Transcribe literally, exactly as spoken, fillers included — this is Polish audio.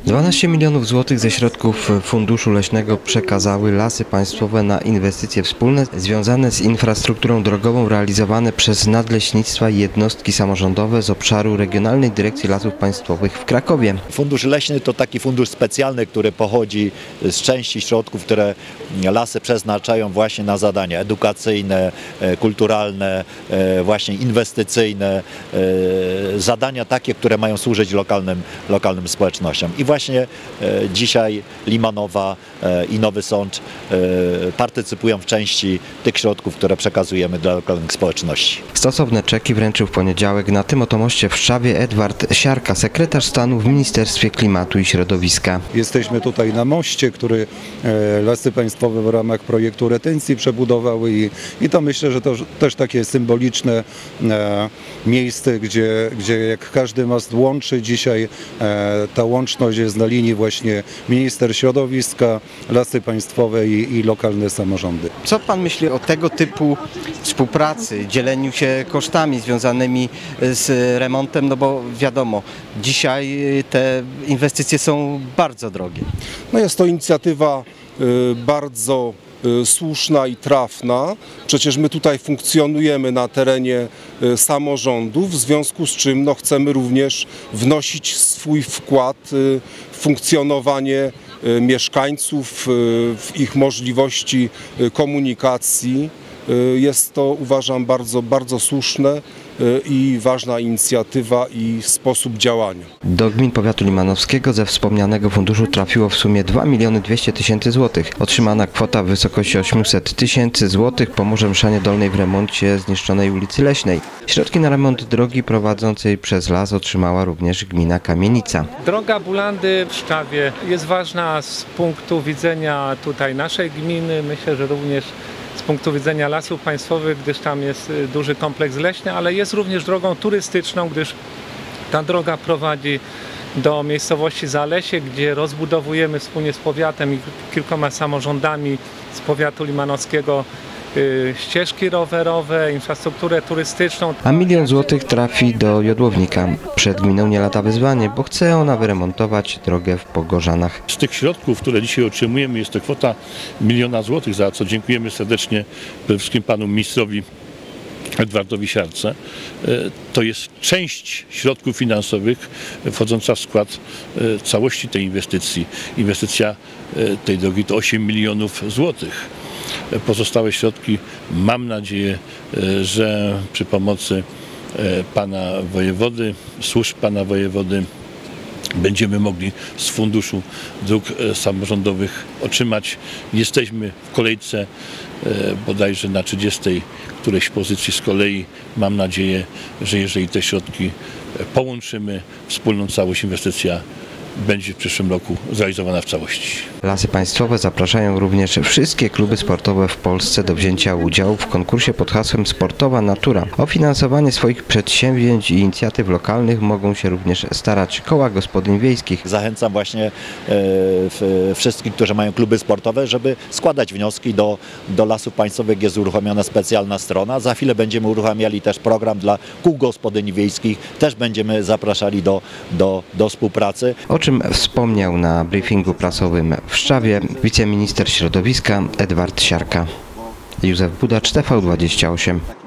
dwanaście milionów złotych ze środków Funduszu Leśnego przekazały Lasy Państwowe na inwestycje wspólne związane z infrastrukturą drogową realizowane przez Nadleśnictwa i jednostki samorządowe z obszaru Regionalnej Dyrekcji Lasów Państwowych w Krakowie. Fundusz Leśny to taki fundusz specjalny, który pochodzi z części środków, które lasy przeznaczają właśnie na zadania edukacyjne, kulturalne, właśnie inwestycyjne, zadania takie, które mają służyć lokalnym, lokalnym społecznościom. I właśnie dzisiaj Limanowa i Nowy Sącz partycypują w części tych środków, które przekazujemy dla lokalnych społeczności. Stosowne czeki wręczył w poniedziałek na tym oto moście w Szczawie Edward Siarka, sekretarz stanu w Ministerstwie Klimatu i Środowiska. Jesteśmy tutaj na moście, który Lasy Państwowe w ramach projektu retencji przebudowały i, i to myślę, że to też takie symboliczne miejsce, gdzie, gdzie jak każdy most łączy, dzisiaj ta łączność jest na linii właśnie Minister Środowiska, Lasy Państwowe i, i lokalne samorządy. Co pan myśli o tego typu współpracy, dzieleniu się kosztami związanymi z remontem, no bo wiadomo, dzisiaj te inwestycje są bardzo drogie. No jest to inicjatywa bardzo słuszna i trafna. Przecież my tutaj funkcjonujemy na terenie samorządów, w związku z czym no, chcemy również wnosić swój wkład w funkcjonowanie mieszkańców, w ich możliwości komunikacji. Jest to, uważam, bardzo, bardzo słuszne i ważna inicjatywa i sposób działania. Do gmin powiatu limanowskiego ze wspomnianego funduszu trafiło w sumie dwa miliony dwieście tysięcy złotych. Otrzymana kwota w wysokości osiemset tysięcy złotych pomoże Mszanie Dolnej w remoncie zniszczonej ulicy Leśnej. Środki na remont drogi prowadzącej przez las otrzymała również gmina Kamienica. Droga Bulandy w Szczawie jest ważna z punktu widzenia tutaj naszej gminy, myślę, że również z punktu widzenia Lasów Państwowych, gdyż tam jest duży kompleks leśny, ale jest również drogą turystyczną, gdyż ta droga prowadzi do miejscowości Zalesie, gdzie rozbudowujemy wspólnie z powiatem i kilkoma samorządami z powiatu limanowskiego ścieżki rowerowe, infrastrukturę turystyczną. A milion złotych trafi do Jodłownika. Przed gminą nie lata wyzwanie, bo chce ona wyremontować drogę w Pogorzanach. Z tych środków, które dzisiaj otrzymujemy, jest to kwota miliona złotych, za co dziękujemy serdecznie przede wszystkim panu ministrowi Edwardowi Siarce. To jest część środków finansowych wchodząca w skład całości tej inwestycji. Inwestycja tej drogi to osiem milionów złotych. Pozostałe środki, mam nadzieję, że przy pomocy pana wojewody, służb pana wojewody będziemy mogli z Funduszu Dróg Samorządowych otrzymać. Jesteśmy w kolejce bodajże na trzydziestej którejś pozycji z kolei. Mam nadzieję, że jeżeli te środki połączymy, wspólną całość, inwestycja będzie w przyszłym roku zrealizowana w całości. Lasy Państwowe zapraszają również wszystkie kluby sportowe w Polsce do wzięcia udziału w konkursie pod hasłem Sportowa Natura. O finansowanie swoich przedsięwzięć i inicjatyw lokalnych mogą się również starać koła gospodyń wiejskich. Zachęcam właśnie e, wszystkich, którzy mają kluby sportowe, żeby składać wnioski do, do Lasów Państwowych. Jest uruchomiona specjalna strona. Za chwilę będziemy uruchamiali też program dla kół gospodyń wiejskich. Też będziemy zapraszali do, do, do współpracy. O czym wspomniał na briefingu prasowym w Szczawie wiceminister środowiska Edward Siarka. Józef Budacz, T V dwadzieścia osiem.